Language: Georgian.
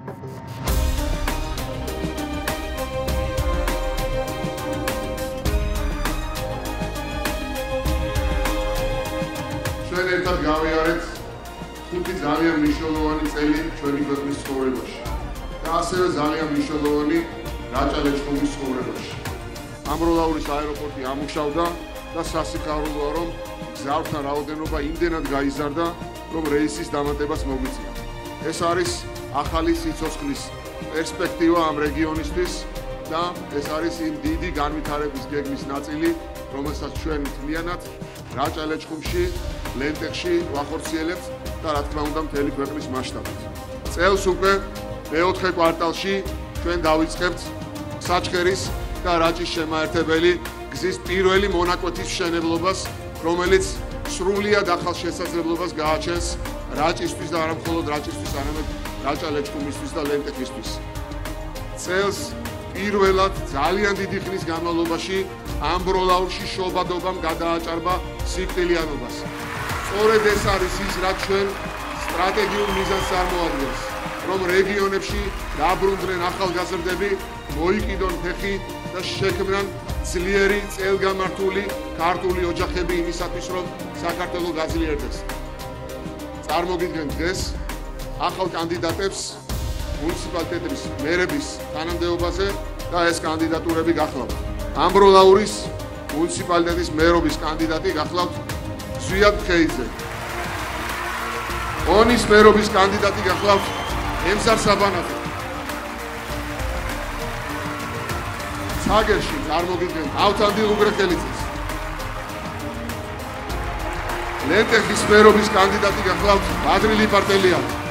ჩვენ ერთად გავიარეთ 5 ძალიან მნიშვნელოვანი წელი ჩვენი ქვეყნის ცხოვრებაში და ასევე ძალიან მნიშვნელოვანი რაჭა ლეჩხუმის ცხოვრებაში. ამბროლაურის აეროპორტი ამუშავდა და სასიხარულოა, რომ გზავრთა რაოდენობა იმდენად გაიზარდა, რომ რეისის დამატებას მოგვიწია. ეს არის ახალი სიცოცხლის პერსპექტივა ამ რეგიონისთვის და ეს არის იმ დიდი განვითარების გეგმის ნაწილი, რომელსაც ჩვენ მთლიანად რაჭა ლეჩხუმში, ლენტეხში ვახორციელებთ და რა თქმა უნდა მთელი ქვეყნის მასშტაბით. წელს უკვე მეოთხე კვარტალში ჩვენ დავიწყებთ საჩხერის და რაჭის შემაერთებელი გზის პირველი მონაკვეთის მშენებლობას, რომელიც სრულიად ახალ შესაძლებლობას გააჩენს რაჭისთვის და არა მხოლოდ რაჭისთვის, არამედ რაჭა ლეჩხუმისთვის და ლენტეხისთვის. წელს პირველად ძალიან დიდი ხნის განმავლობაში ამბროლაურში შობადობამ გადააჭარბა სიკვდილიანობას. სწორედ ეს არის ის, რაც ჩვენ სტრატეგიულ მიზანს წარმოადგენს, რომ რეგიონებში დაბრუნდნენ ახალგაზრდები, მოიკიდონ ფეხი და შექმნან ძლიერი წელგამართული ქართული ოჯახები იმისათვის, რომ საქართველო გაძლიერდეს. წარმოგიდგენთ დღეს ახალ კანდიდატებს მუნიციპალიტეტების მერების თანამდებობაზე და ეს კანდიდატურები გახლავთ. ამბროლაურის მუნიციპალიტეტის მერობის კანდიდატი გახლავთ ზვიად ხეიძე. ონის მერობის კანდიდატი გახლავთ ემზარ საბანაძე. ცაგერში წარმოგიდგენთ ავთანდილ უგრეხელიძეს. ლენტეხის მერობის კანდიდატი გახლავთ ბადრილი პარტელიანი.